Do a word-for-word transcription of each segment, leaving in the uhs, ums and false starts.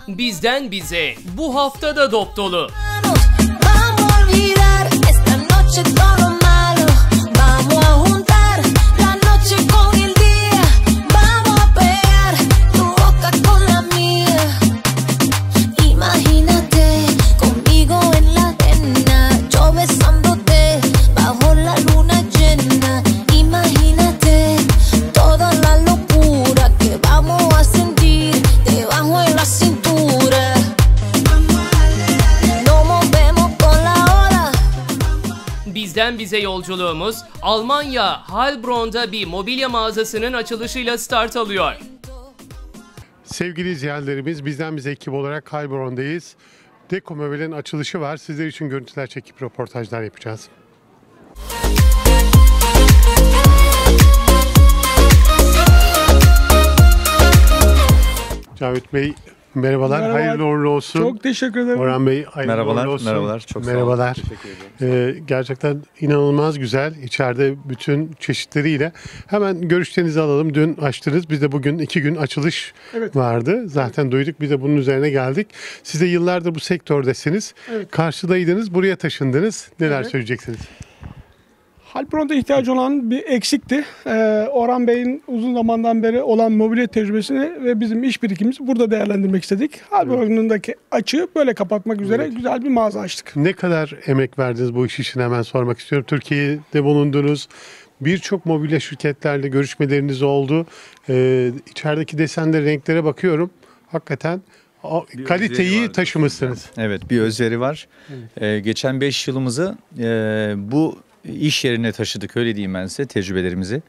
Bizden bize bu hafta da dop dolu. Bizden bize yolculuğumuz Almanya Heilbronn'da bir mobilya mağazasının açılışıyla start alıyor. Sevgili izleyenlerimiz, bizden bize ekip olarak Heilbronn'dayız. Deko Möbel'in açılışı var. Sizler için görüntüler çekip röportajlar yapacağız. Cavit Bey, merhabalar, Merhaba. hayırlı uğurlu olsun. Çok teşekkür ederim. Orhan Bey, hayırlı Merhabalar, uğurlu olsun. merhabalar. Çok sağ olun. Merhabalar. Teşekkür ederim. Ee, gerçekten inanılmaz güzel. İçeride bütün çeşitleriyle. Hemen görüşlerinizi alalım. Dün açtınız. Biz de bugün iki gün açılış Evet. vardı. Zaten duyduk. Biz de bunun üzerine geldik. Siz de yıllardır bu sektördesiniz. Evet. Karşıdaydınız. Buraya taşındınız. Neler Evet. söyleyeceksiniz? Heilbronn'da ihtiyacı olan bir eksikti. Ee, Orhan Bey'in uzun zamandan beri olan mobilya tecrübesini ve bizim iş birikimimizi burada değerlendirmek istedik. Heilbronn'daki açığı böyle kapatmak üzere Evet. güzel bir mağaza açtık. Ne kadar emek verdiniz bu iş için hemen sormak istiyorum. Türkiye'de bulundunuz. Birçok mobilya şirketlerle görüşmeleriniz oldu. Ee, içerideki desenlere, renklere bakıyorum. Hakikaten o, Bir kaliteyi özveri var taşımışsınız. Evet, bir özveri var. Ee, geçen beş yılımızı e, bu iş yerine taşıdık, öyle diyeyim ben size, tecrübelerimizi.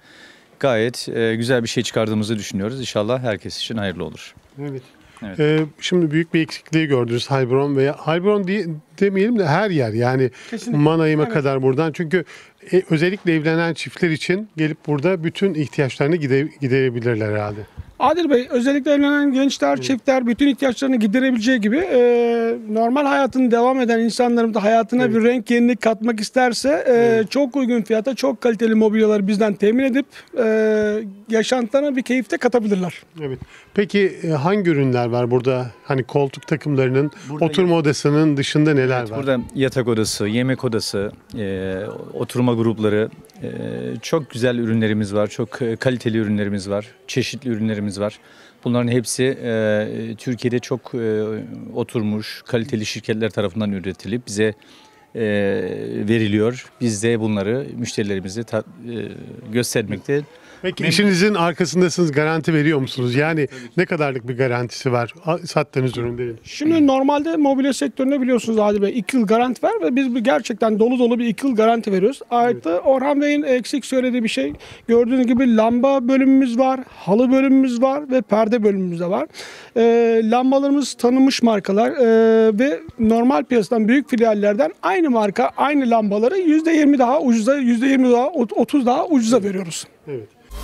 Gayet e, güzel bir şey çıkardığımızı düşünüyoruz. İnşallah herkes için hayırlı olur. Evet. Evet. Ee, şimdi büyük bir eksikliği gördünüz Heilbronn veya Heilbronn diye demeyelim de her yer, yani Kesinlikle. Mannheim'a Evet. kadar buradan, çünkü e, özellikle evlenen çiftler için gelip burada bütün ihtiyaçlarını gide, giderebilirler herhalde. Adil Bey, özellikle evlenen gençler, çiftler bütün ihtiyaçlarını giderebileceği gibi e, normal hayatını devam eden insanlarımız da hayatına Evet. bir renk, yenilik katmak isterse e, Evet. çok uygun fiyata çok kaliteli mobilyaları bizden temin edip e, yaşantılarına bir keyif de katabilirler. Evet. Peki e, hangi ürünler var burada? Hani koltuk takımlarının, Burada oturma odasının dışında neler Evet, var? burada yatak odası, yemek odası, e, oturma grupları, e, çok güzel ürünlerimiz var. Çok e, kaliteli ürünlerimiz var. Çeşitli ürünlerimiz var. Bunların hepsi e, Türkiye'de çok e, oturmuş, kaliteli şirketler tarafından üretilip bize e, veriliyor. Biz de bunları müşterilerimize ta, e, göstermekte. Peki Memnun- işinizin arkasındasınız, garanti veriyor musunuz? Yani ne kadarlık bir garantisi var a- sattığınız ürünlerin? Şimdi normalde mobilya sektöründe biliyorsunuz Adil Bey iki yıl garanti var ve biz bu gerçekten dolu dolu bir iki yıl garanti veriyoruz. Artı Orhan Bey'in eksik söylediği bir şey, gördüğünüz gibi lamba bölümümüz var, halı bölümümüz var ve perde bölümümüz de var. Ee, lambalarımız tanınmış markalar ee, ve normal piyasadan büyük filiallerden aynı marka aynı lambaları yüzde yirmi daha ucuza, yüzde yirmi daha otuz daha ucuza veriyoruz. Evet.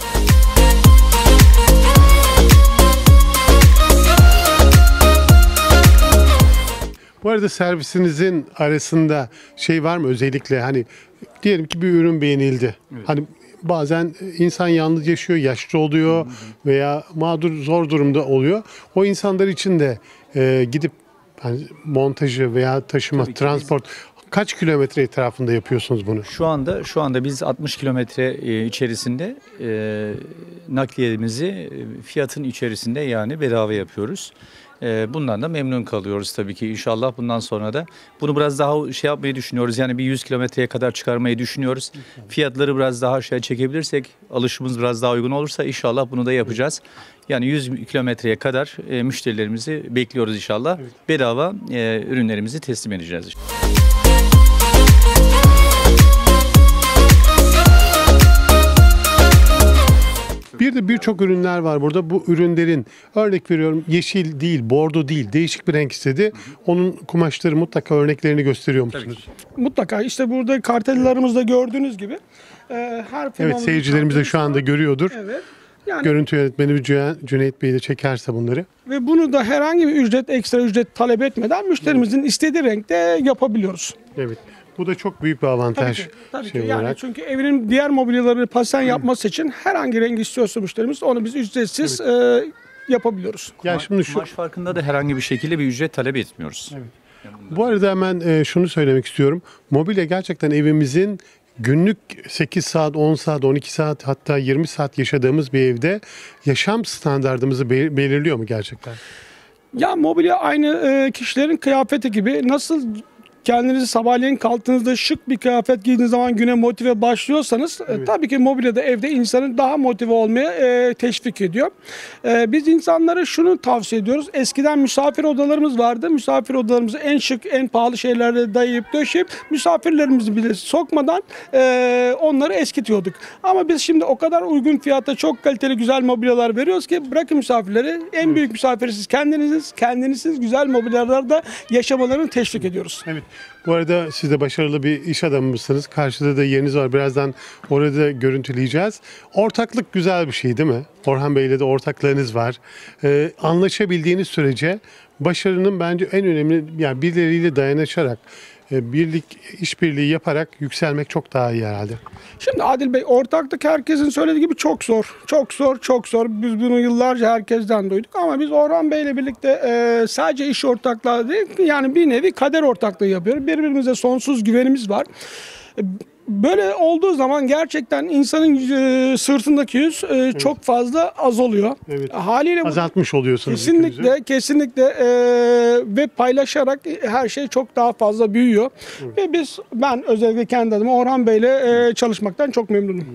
Bu arada servisinizin arasında şey var mı, özellikle hani diyelim ki bir ürün beğenildi. Hani bazen insan yalnız yaşıyor, yaşlı oluyor veya mağdur, zor durumda oluyor. O insanlar için de e, gidip hani montajı veya taşıma, Tabii ki transport, kaç kilometre etrafında yapıyorsunuz bunu? Şu anda şu anda biz altmış kilometre e, içerisinde e, nakliyemizi e, fiyatın içerisinde, yani bedava yapıyoruz. E, bundan da memnun kalıyoruz tabii ki. İnşallah bundan sonra da bunu biraz daha şey yapmayı düşünüyoruz. Yani bir yüz kilometreye kadar çıkarmayı düşünüyoruz. Fiyatları biraz daha aşağı çekebilirsek, alışımız biraz daha uygun olursa inşallah bunu da yapacağız. Yani yüz kilometreye kadar e, müşterilerimizi bekliyoruz inşallah. Bedava e, ürünlerimizi teslim edeceğiz. Bir de birçok ürünler var burada. Bu ürünlerin, örnek veriyorum, yeşil değil, bordo değil, değişik bir renk istedi. Onun kumaşları mutlaka örneklerini gösteriyor musunuz? Mutlaka işte burada kartellerimizde gördüğünüz gibi e, her Evet, firmamızın seyircilerimiz de şu anda görüyordur. Evet. Yani Görüntü yönetmeni Cü- Cüneyt Bey de çekerse bunları. ve bunu da herhangi bir ücret, ekstra ücret talep etmeden müşterimizin istediği renkte yapabiliyoruz. Evet. Bu da çok büyük bir avantaj. Tabii ki. Tabii şey ki. Yani olarak. çünkü evinin diğer mobilyalarını pasen yapması için herhangi renk istiyorsa müşterimiz onu biz ücretsiz e, yapabiliyoruz. Ya şimdi şu Kumaş farkında da herhangi bir şekilde bir ücret talep etmiyoruz. Bu arada hemen e, şunu söylemek istiyorum. Mobilya gerçekten evimizin günlük sekiz saat, on saat, on iki saat hatta yirmi saat yaşadığımız bir evde yaşam standardımızı be- belirliyor mu gerçekten? Ya mobilya aynı e, kişilerin kıyafeti gibi. Nasıl kendinizi sabahleyin kalktığınızda şık bir kıyafet giydiğiniz zaman güne motive başlıyorsanız e, tabii ki mobilya da evde insanı daha motive olmaya e, teşvik ediyor. E, biz insanlara şunu tavsiye ediyoruz. Eskiden misafir odalarımız vardı. Misafir odalarımızı en şık, en pahalı şeylerle dayayıp döşeyip misafirlerimizi bile sokmadan e, onları eskitiyorduk. Ama biz şimdi o kadar uygun fiyatta çok kaliteli güzel mobilyalar veriyoruz ki bırakın misafirleri. En büyük misafiri siz kendiniziz. Kendinizsiz güzel mobilyalarda yaşamalarını teşvik ediyoruz. Evet. Bu arada siz de başarılı bir iş adamımızsınız. Karşıda da yeriniz var. Birazdan orada görüntüleyeceğiz. Ortaklık güzel bir şey değil mi? Orhan Bey'le de ortaklarınız var. Ee, anlaşabildiğiniz sürece başarının bence en önemli, yani birileriyle dayanışarak, e, birlik, işbirliği yaparak yükselmek çok daha iyi herhalde. Şimdi Adil Bey, ortaklık herkesin söylediği gibi çok zor. Çok zor, çok zor. Biz bunu yıllarca herkesten duyduk ama biz Orhan Bey ile birlikte e, sadece iş ortaklığı değil, yani bir nevi kader ortaklığı yapıyoruz. Birbirimize sonsuz güvenimiz var. E, Böyle olduğu zaman gerçekten insanın e, sırtındaki yüz e, çok fazla az oluyor. Evet. Haliyle bu- Azaltmış oluyorsunuz. Kesinlikle, yükünüzü. kesinlikle e, ve paylaşarak her şey çok daha fazla büyüyor. Ve biz, ben özellikle kendi adıma Orhan Bey'le e, çalışmaktan çok memnunum.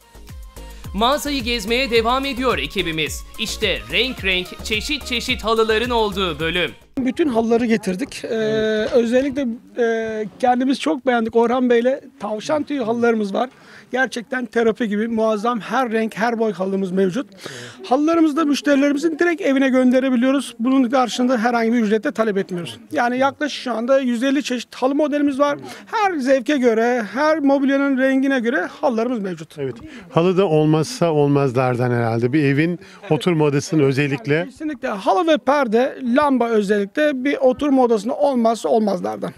Mağazayı gezmeye devam ediyor ekibimiz. İşte renk renk, çeşit çeşit halıların olduğu bölüm. Bütün halıları getirdik. Ee, özellikle e, kendimiz çok beğendik. Orhan Bey'le tavşan tüyü halılarımız var. Gerçekten terapi gibi muazzam her renk, her boy halımız mevcut. Halılarımızı da müşterilerimizin direkt evine gönderebiliyoruz. Bunun karşılığında herhangi bir ücrette talep etmiyoruz. Yani yaklaşık şu anda yüz elli çeşit halı modelimiz var. Her zevke göre, her mobilyanın rengine göre halılarımız mevcut. Evet. Halı da olmazsa olmazlardan herhalde. Bir evin oturma odasının özellikle. Kesinlikle halı ve perde, lamba özellikle bir oturma odasında olmazsa olmazlardan.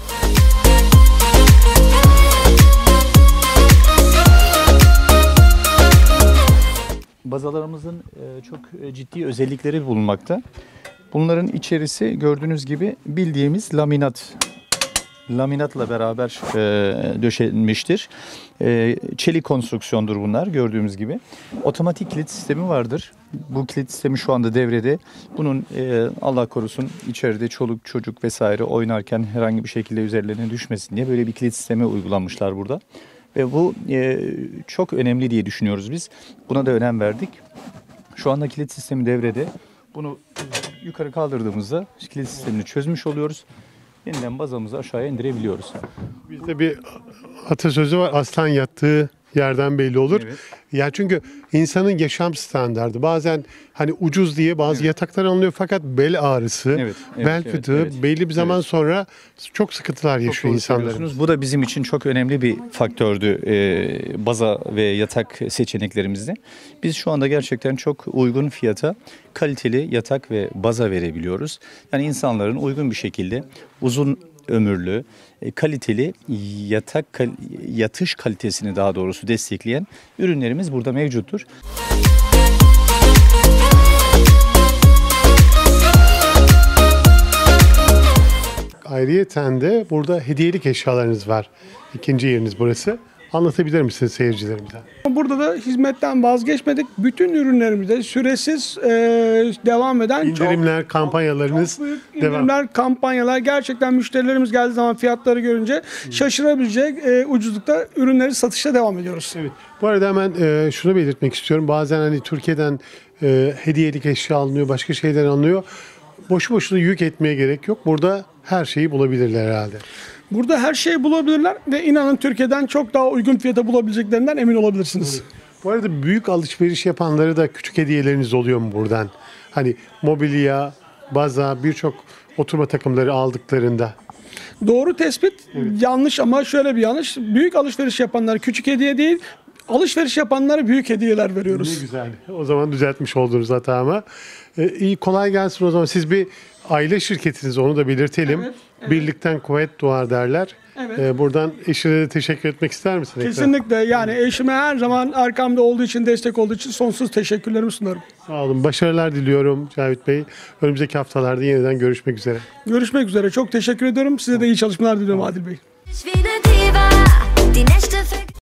Bazalarımızın e, çok e, ciddi özellikleri bulunmakta. Bunların içerisi gördüğünüz gibi bildiğimiz laminat. Laminatla beraber e, döşenmiştir. E, çelik konstrüksiyondur bunlar gördüğümüz gibi. Otomatik kilit sistemi vardır. Bu kilit sistemi şu anda devrede. Bunun e, Allah korusun içeride çoluk çocuk vesaire oynarken herhangi bir şekilde üzerlerine düşmesin diye böyle bir kilit sistemi uygulanmışlar burada. Ve bu e, çok önemli diye düşünüyoruz biz. Buna da önem verdik. Şu anda kilit sistemi devrede. Bunu yukarı kaldırdığımızda kilit sistemini çözmüş oluyoruz. Yeniden bazamızı aşağıya indirebiliyoruz. Bizde bir atasözü var. Aslan yattığı yerden belli olur. Evet. Ya çünkü insanın yaşam standardı bazen hani ucuz diye bazı yataklar alınıyor fakat bel ağrısı, Evet, evet, bel evet, fıtığı evet. belli bir zaman Evet. sonra çok sıkıntılar Çok yaşıyor doğru insanlar. söylüyorsunuz. Bu da bizim için çok önemli bir faktördü e, baza ve yatak seçeneklerimizde. Biz şu anda gerçekten çok uygun fiyata kaliteli yatak ve baza verebiliyoruz. Yani insanların uygun bir şekilde uzun ömürlü, e, kaliteli yatak kal- yatış kalitesini daha doğrusu destekleyen ürünlerimiz burada mevcuttur. Ayrıyeten de burada hediyelik eşyalarınız var. İkinci yeriniz burası. Anlatabilir misiniz seyircilerimize? Burada da hizmetten vazgeçmedik. Bütün ürünlerimizde süresiz e, devam eden İndirimler, kampanyalarınız çok büyük devam. indirimler, kampanyalar, gerçekten müşterilerimiz geldiği zaman fiyatları görünce şaşırabilecek e, ucuzlukta ürünleri satışa devam ediyoruz. Evet. Bu arada hemen e, şunu belirtmek istiyorum. Bazen hani Türkiye'den e, hediyelik eşya alınıyor, başka şeyler alınıyor. Boşu boşuna yük etmeye gerek yok. Burada her şeyi bulabilirler herhalde. Burada her şeyi bulabilirler ve inanın Türkiye'den çok daha uygun fiyata bulabileceklerinden emin olabilirsiniz. Bu arada büyük alışveriş yapanlara da küçük hediyeleriniz oluyor mu buradan? Hani mobilya, baza, birçok oturma takımları aldıklarında. Doğru tespit, yanlış ama şöyle bir yanlış. Büyük alışveriş yapanlara küçük hediye değil, alışveriş yapanlara büyük hediyeler veriyoruz. Ne güzel. O zaman düzeltmiş oldunuz hatamı. Ee, iyi, kolay gelsin o zaman. Siz bir aile şirketiniz, onu da belirtelim. Evet, evet. Birlikten kuvvet doğar derler. Evet. Ee, buradan eşine de teşekkür etmek ister misin? ekran? Kesinlikle, yani eşime her zaman arkamda olduğu için, destek olduğu için sonsuz teşekkürlerimi sunarım. Sağ olun. Başarılar diliyorum Cavit Bey. Önümüzdeki haftalarda yeniden görüşmek üzere. Görüşmek üzere. Çok teşekkür ediyorum. Size de iyi çalışmalar diliyorum Adil Bey. Ich wie eine Diva, die Nächte vergessen.